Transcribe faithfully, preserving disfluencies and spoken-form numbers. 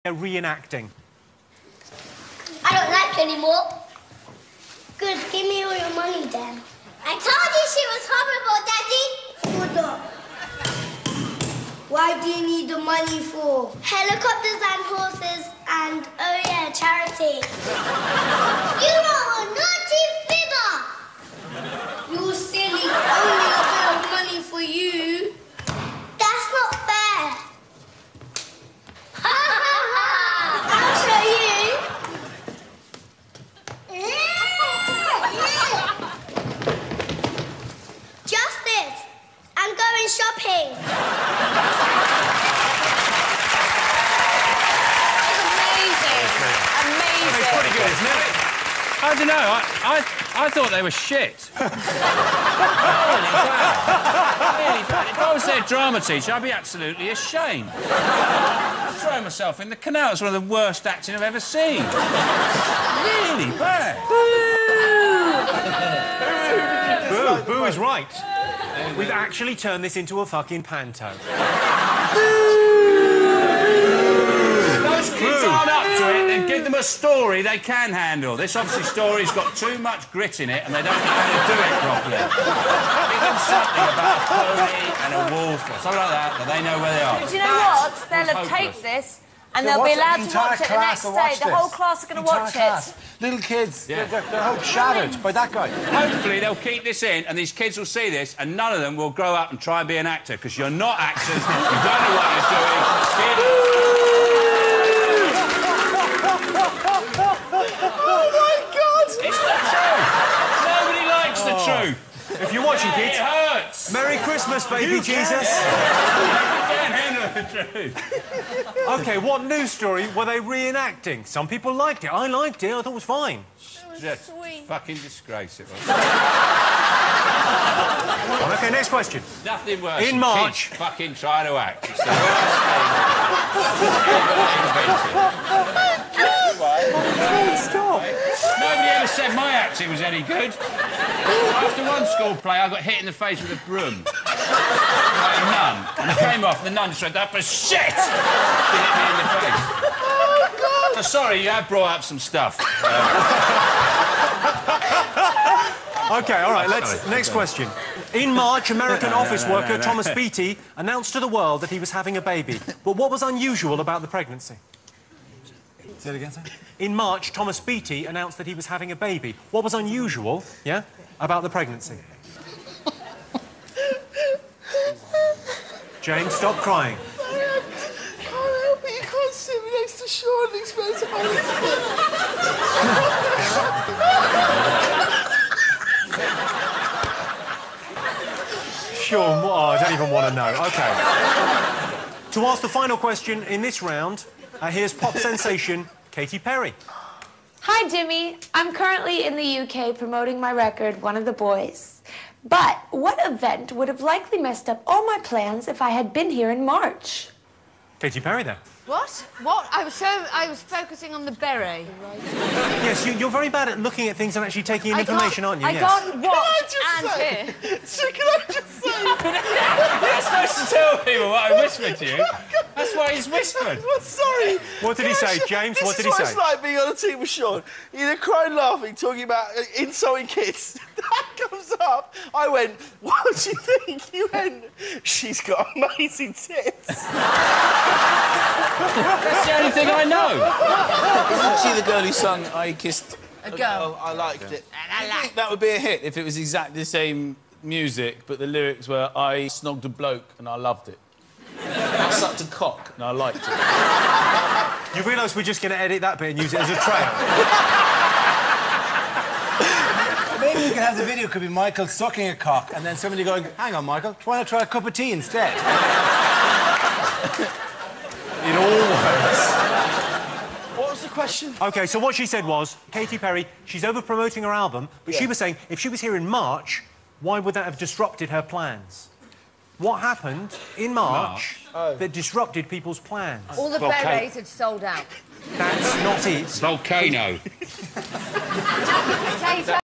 reenacting. I don't like you anymore. Good, give me all your money then. I told you she was horrible, Daddy. Hold up. Why do you need the money for? Helicopters and horses and, oh yeah, charity. You are a naughty fibber. You're silly. Only a bit of money for you. That's not fair. Ha ha ha! I'll show you. Just this. I'm going shopping. Pretty good, isn't it? I don't know. I, I, I thought they were shit. Really bad. Really bad. If I was their drama teacher, I'd be absolutely ashamed. I'd throw myself in the canal. It's one of the worst acting I've ever seen. Really bad. Boo! Boo is right. We've actually turned this into a fucking panto. Kids aren't up to it, then give them a story they can handle. This, obviously, story's got too much grit in it and they don't know how to do it properly. Give them something about a pony and a wolf or something like that, that they know where they are. But do you know what? They'll have taped this and they'll be allowed to watch it the next day. The whole class are going to watch it. Little kids, Yeah. they're, they're all shattered by that guy. Hopefully they'll keep this in and these kids will see this and none of them will grow up and try and be an actor because you're not actors, you don't know what you're doing. Truth. If you're watching, kids, it hurts. Merry Christmas, baby you Jesus. You can't handle the truth. OK, what news story were they reenacting? Some people liked it. I liked it. I thought it was fine. It was sweet. Fucking disgrace it was. OK, next question. Nothing worse In than March... kids fucking trying to act. It's the worst thing. Stop. Nobody ever said my acting was any good. After one school play, I got hit in the face with a broom. By a nun. And it came off, and the nun just went, that was shit! She hit me in the face. Oh, God! So, sorry, you have brought up some stuff. Uh... OK, all right, let's... Sorry. Next question. In March, American no, no, office no, no, worker no, no. Thomas Beattie announced to the world that he was having a baby. But what was unusual about the pregnancy? Say it again, sir? In March, Thomas Beattie announced that he was having a baby. What was unusual, yeah, about the pregnancy? James, stop crying. I can't help it. You can't sit me next to Sean and expect Sure, oh, I don't even want to know. OK. To ask the final question in this round, uh, here's pop sensation Katy Perry. Hi, Jimmy. I'm currently in the U K promoting my record, One of the Boys. But what event would have likely messed up all my plans if I had been here in March? Katy Perry, then. What? What? I was so... I was focusing on the beret. Yes, you, you're very bad at looking at things and actually taking in I information, aren't you? I yes. can't watch and say, hear. So can I just say... You're supposed to tell people what I whispered to you. That's why he's whispered. Well, sorry. What did he say, James? This What did is he what say? It's like being on a team with Sean. You're crying, laughing, talking about uh, insulting kids. That comes up. I went, what do you think? You went, she's got amazing tits. That's the only thing I know. Isn't she the girl who sung I Kissed A Girl? Oh, I liked it. I think that would be a hit if it was exactly the same music, but the lyrics were I snogged a bloke and I loved it. I sucked a cock and I liked it. You realise we're just going to edit that bit and use it as a trail? Maybe we could have the video, could be Michael sucking a cock and then somebody going, hang on, Michael, why not try a cup of tea instead? It all works. What was the question? OK, so what she said was, Katy Perry, she's over-promoting her album, but yeah. She was saying, if she was here in March, why would that have disrupted her plans? What happened in March, March. Oh. that disrupted people's plans? All the Volcano. berets had sold out. That's not it. Volcano.